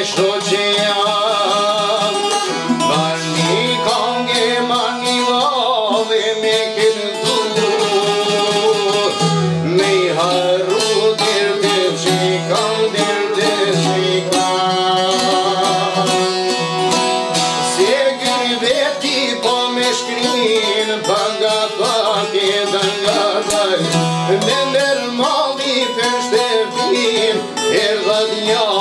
shto që jam Bani konge mani love me këtë dur Me I haru dirte qikam dirte qikam Se gëri veti po me shkrin Paga pake danga daj Me nërmali për shtepin Erdha dja